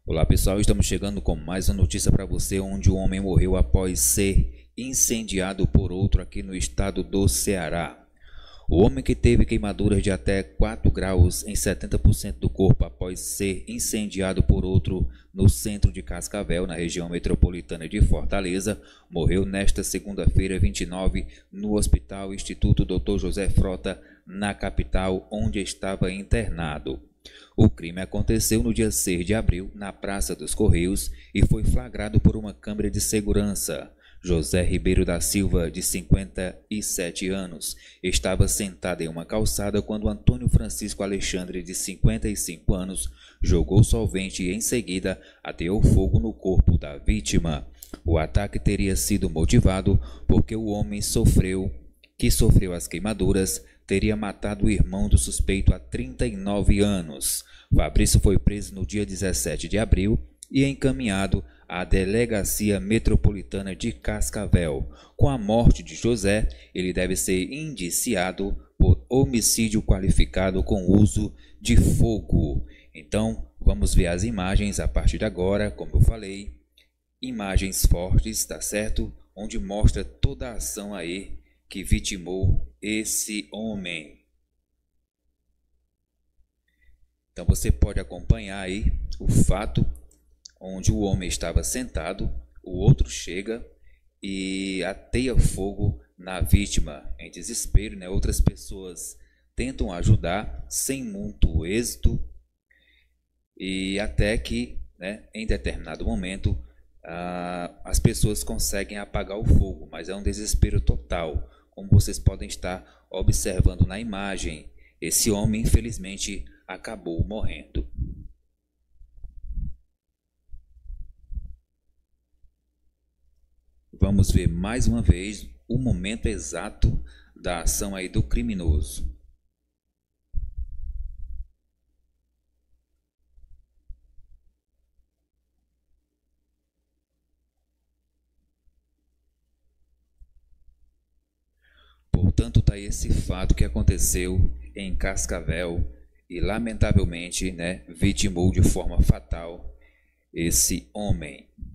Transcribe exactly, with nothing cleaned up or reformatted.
Olá pessoal, estamos chegando com mais uma notícia para você, onde um homem morreu após ser incendiado por outro aqui no estado do Ceará. O homem, que teve queimaduras de até quatro graus em setenta por cento do corpo após ser incendiado por outro no centro de Cascavel, na região metropolitana de Fortaleza, morreu nesta segunda-feira, vinte e nove, no Hospital Instituto doutor José Frota, na capital, onde estava internado. O crime aconteceu no dia seis de abril, na Praça dos Correios, e foi flagrado por uma câmera de segurança. José Ribeiro da Silva, de cinquenta e sete anos, estava sentado em uma calçada quando Antônio Francisco Alexandre, de cinquenta e cinco anos, jogou solvente e em seguida ateou fogo no corpo da vítima. O ataque teria sido motivado porque o homem sofreu, que sofreu as queimaduras, teria matado o irmão do suspeito há trinta e nove anos. Fabrício foi preso no dia dezessete de abril e encaminhado à Delegacia Metropolitana de Cascavel. Com a morte de José, ele deve ser indiciado por homicídio qualificado com uso de fogo. Então, vamos ver as imagens a partir de agora, como eu falei. Imagens fortes, tá certo? Onde mostra toda a ação aí que vitimou esse homem. Então você pode acompanhar aí o fato onde o homem estava sentado, o outro chega e ateia fogo na vítima em desespero, né? Outras pessoas tentam ajudar sem muito êxito, e até que, né, em determinado momento, ah, as pessoas conseguem apagar o fogo, mas é um desespero total, como vocês podem estar observando na imagem. Esse homem, infelizmente, acabou morrendo. Vamos ver mais uma vez o momento exato da ação aí do criminoso. Portanto, está esse fato que aconteceu em Cascavel e, lamentavelmente, né, vitimou de forma fatal esse homem.